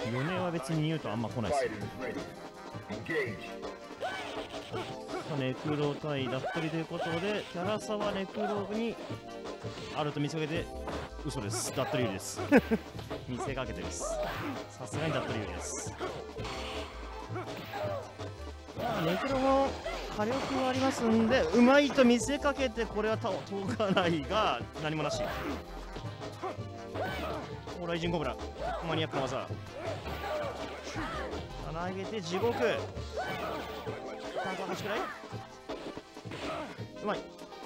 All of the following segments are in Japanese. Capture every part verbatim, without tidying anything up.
米は別に言うとあんま来ないですよ。ネクロ対ダットリということで、キャラ差はネクロにあると見せかけて、嘘です、ダットリ有利です。見せかけてです。さすがにダットリ有利です。ネクロも火力はありますんで、うまいと見せかけて、これは届かないが、何もなし。オーライジンコブラ、マニアックな技。投げて地獄。高橋くらいうまい。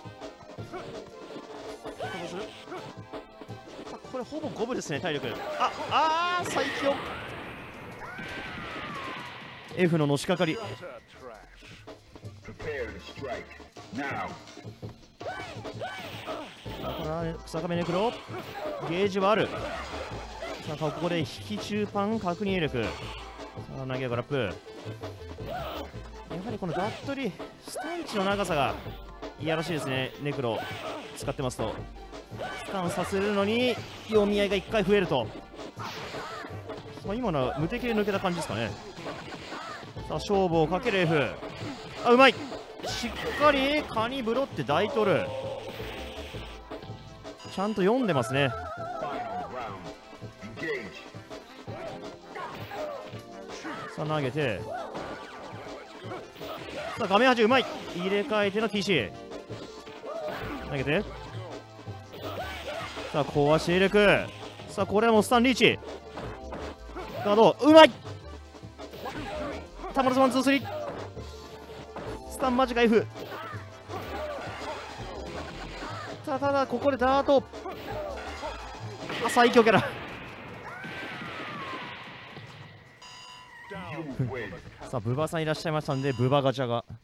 どうする？あ、これほぼ五分ですね、体力。ああー、最強。 F ののしかかり。草壁ネクロゲージはある。さあここで引き中パン確認力。さあ投げ上がラップ。やはりこのダットリスタンチの長さがいやらしいですね。ネクロ使ってますとスタンさせるのに読み合いがいっかい増えると、まあ、今のは無敵で抜けた感じですかね。さあ勝負をかける F。 あ、うまい。しっかりカニブロって大取る。ちゃんと読んでますね。さあ投げて、さあ画面端うまい。入れ替えての ティーシー 投げて、さあ壊しているく。さあこれはもうスタンリーチガードうまい。タマラスワンツースリースタンマジか F。 ただただここでダート、あ、最強キャラ。さあブバさんいらっしゃいましたんで、ブバガチャが